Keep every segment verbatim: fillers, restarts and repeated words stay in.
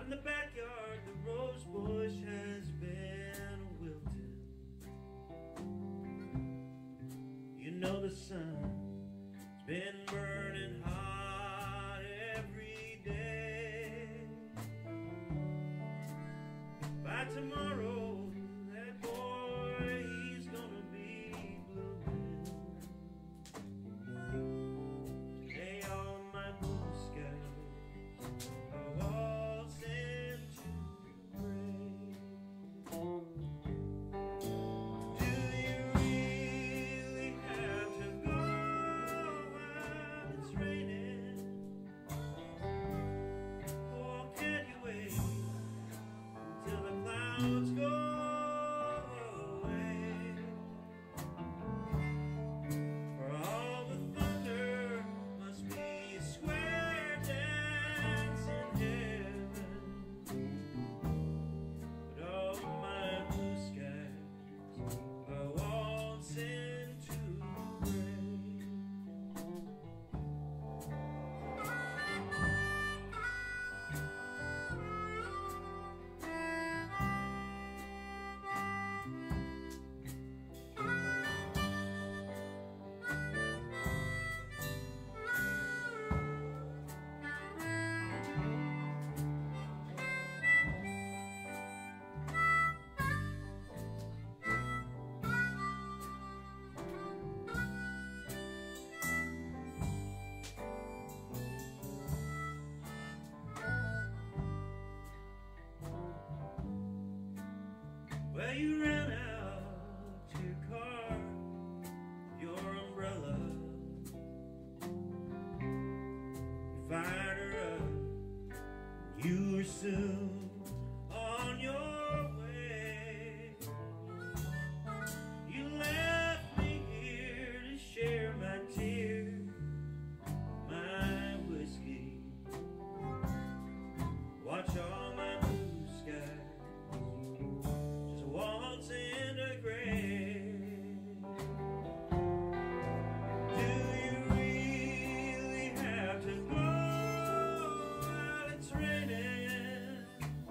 in the backyard, the rose bush has been wilted. You know the sun's been burning hot every day. By tomorrow, that boy, he's gonna be blooming. Today all my blue skies are waltzing to gray. Do you really have to go while it's raining? Or can you wait till the clouds go away? For all the thunder must be a square dance in heaven, but all my blue skies are waltzing to gray. Well, you ran out to your car, your umbrella. You fired her up, you were soon on your way. You left me here to share my tears, my whiskey. Watch all my blue skies waltz into gray. Do you really have to go while it's raining?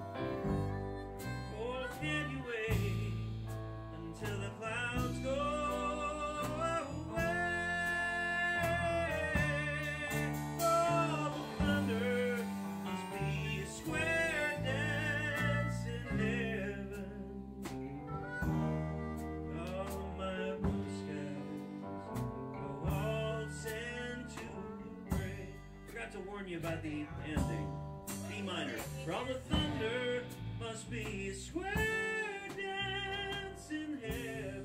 Or can you wait until the clouds go away? Oh, the thunder must be a square dance in heaven. To warn you about the ending. B minor. For all the thunder must be a square dance in hell.